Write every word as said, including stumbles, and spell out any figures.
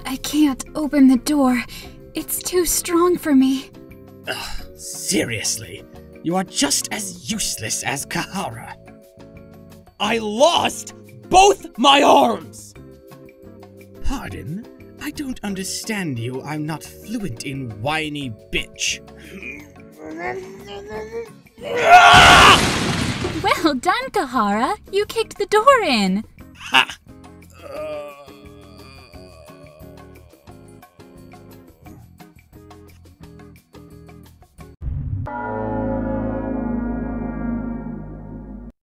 I can't open the door. It's too strong for me. Ugh, seriously, you are just as useless as Kahara. I lost both my arms! Pardon? I don't understand you. I'm not fluent in whiny bitch. Well done, Kahara. You kicked the door in. Ha! Uh...